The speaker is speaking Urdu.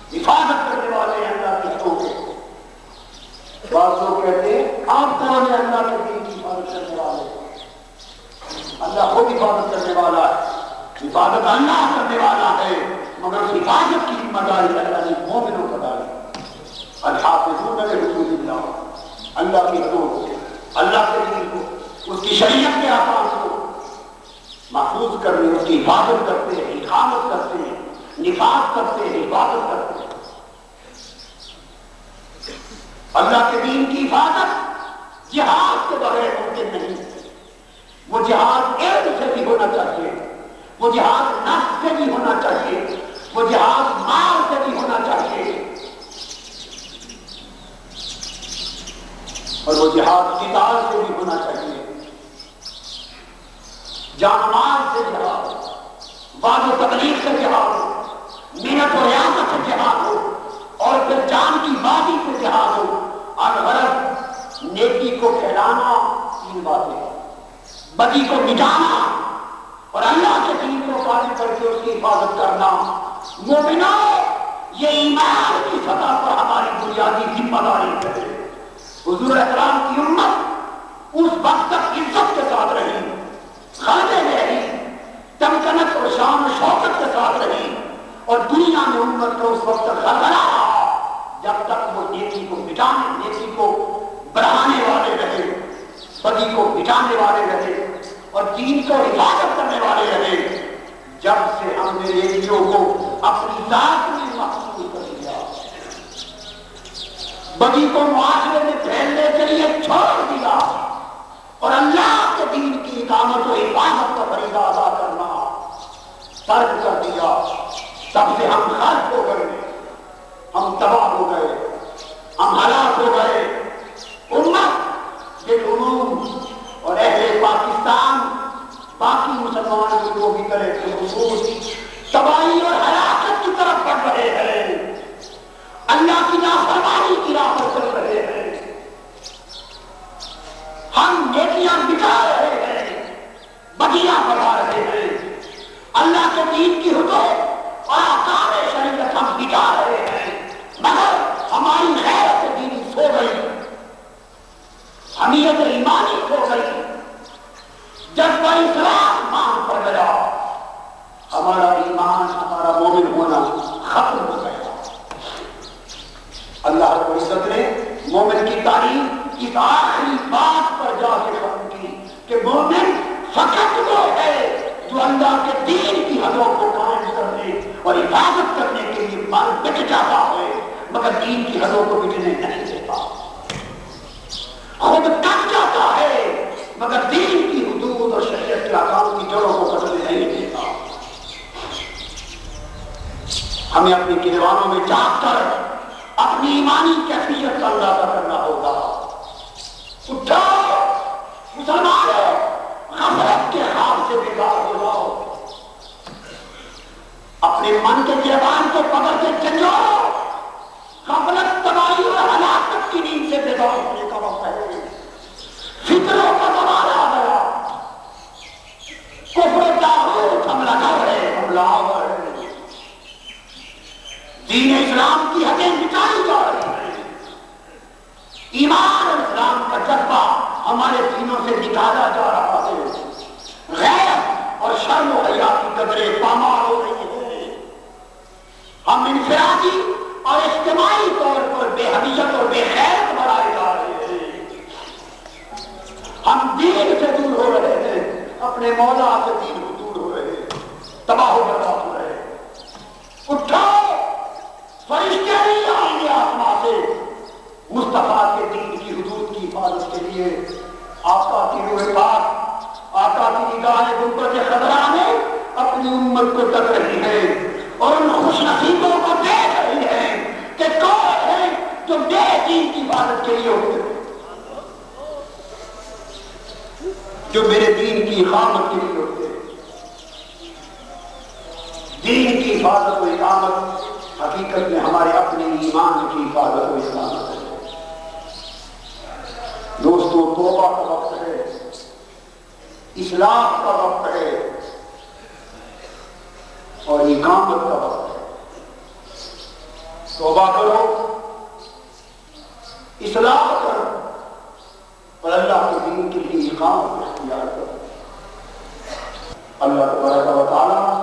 حفاظت کرنے والے ہیں اللہ کے حقوق کے. بعض لوگ کہتے ہیں آپ کون ہیں اللہ کے دین کی حفاظت کرنے والے؟ اللہ خود حفاظت کرنے والا ہے، حفاظت اللہ کرنے والا ہے، مگر اس حفاظت کی ذمہ داری اللہ نے مومنوں کو ڈالی. الحافظون لحدود اللہ، اللہ کی حدود، اللہ کے دین کو، اس کی شریعت کے احکام کو محفوظ کرنے، اس کی حفاظت کرتے ہیں، اقامت کرتے ہیں، نفاذ کرتے ہیں، حفاظت کرتے ہیں. اللہ کے دین کی حفاظت جہاد کے بغیر ممکن نہیں. وہ جہاد علم سے بھی ہونا چاہیے، وہ جہاد نفس سے بھی ہونا چاہیے، وہ جہاد مال سے بھی ہونا چاہیے، اور وہ جہاد قتال سے بھی ہونا چاہیے. جان مال سے جہاد ہو، وعظ و تبلیغ سے جہاد ہو، محنت و ریاضت سے جہاد ہو، اور پھر جان کی بازی سے جہاد ہو. الغرض نیکی کو پھیلانا، تین باتیں، بدی کو مٹانا اور اللہ کے دین کو قائم کر کے اس کی حفاظت کرنا. مومنوں، یہ ایمان کی سطح پر ہماری بنیادی ذمہ داری ہے. حضور اکرام کی امت اس وقت تک عزت کے ساتھ رہی، غلبے میں رہی، تمکنت اور شان و شوکت کے ساتھ رہی، اور دنیا میں امت کو اس وقت تک غلبہ رہا جب تک وہ نیکی کو مٹانے، نیکی کو بڑھانے والے رہے، بدی کو مٹانے والے رہے اور دین کو حفاظت کرنے والے رہے. جب سے ہم نے نیکیوں کو اپنی ذات میں محفوظ کر دیا، بدی کو معاشرے میں پھیلنے کے لیے چھوڑ دیا اور اللہ کے دین کی اقامت و حفاظت کا فریضہ ادا کرنا ترک کر دیا، تب سے ہم غرق ہو گئے، ہم تباہ ہو گئے، ہم ہلاک ہو گئے. امت بالعموم اور اہل پاکستان باقی مسلمان ملکوں کی طرح کے خصوص تباہی اور ہلاکت کی طرف بڑھ رہے ہیں، اللہ کی نافرمانی کی راہ پر چل رہے ہیں. ہم نیکیاں مٹا رہے ہیں، بدیاں بڑھا رہے ہیں، اللہ کے دین کی حدود اور احکام شریعت ہم مٹا رہے ہیں، مگر ہماری غیرت دینی سو گئی، حمیت ایمانی کھو گئی، جذبہ اسلام مان پڑ گیا، ہمارا ایمان، ہمارا مومن ہونا ختم ہو گیا. اللہ رب العزت نے مومن کی تعریف اس آخری بات پر جا کے ختم کی کہ مومن فقط وہ ہے جو اللہ کے دین کی حدوں کو قائم کرنے اور حفاظت کرنے کے لیے مر مٹ جاتا ہے، مگر دین کی حدوں کو مٹنے نہیں دیتا. خود کٹ جاتا ہے مگر دین کی حدود اور شریعت کے احکام کی جڑوں کو کٹنے نہیں دیتا. ہمیں اپنے کیروانوں میں جاگ کر اپنی ایمانی کیفیت کا اندازہ کرنا ہوگا. اٹھو مسلمانوں، غفلت کے خواب سے بیدار ہو جاؤ، اپنے من کے کیروان کو پکڑ کے جنجو. غفلت، تباہی اور ہلاکت کی نیند سے بیدار ہونے کا وقت ہے. فتنوں کا زمانہ آ گیا، کفر طاغوت حملہ کر رہے، حملہ آور ہے، دین اسلام کی حدیں مٹائی جا رہی ہیں، ایمان اور اسلام کا جذبہ ہمارے سینوں سے نکالا جا رہا ہے، غیرت اور شرم و حیا کی قدریں پامال ہو رہی ہیں. ہم انفرادی اور اجتماعی طور پر بے حیثیت اور بے غیرت بنائے جا رہے ہیں. ہم دین سے دور ہو رہے ہیں، اپنے مولا سے دین کو دور ہو رہے ہیں، تباہ و برباد ہو رہے ہیں. اٹھو، فرشتے نہیں آئیں گے آسمان سے مصطفیٰ کے دین کی حدود کی حفاظت کے لیے. آقا کی روح پاک، آقا کی نگاہ گنبد خضرا میں اپنی امت کو تک رہی ہے اور ان خوش نصیبوں کو دیکھ رہی ہے کہ کون ہے جو میرے دین کی حفاظت کے لیے ہوتے ہیں، جو میرے دین کی اقامت کے لیے ہوتے ہیں. دین کی حفاظت و اقامت حقیقت میں ہمارے اپنے ایمان کی حفاظت و اقامت ہے. دوستو، توبہ کا وقت ہے، اصلاح کا وقت ہے اور اقامت کا وقت ہے. توبہ کرو، اصلاح کرو اور اللہ کے دین کے لیے اقامت اختیار کرو۔ اللہ تبارک و تعالیٰ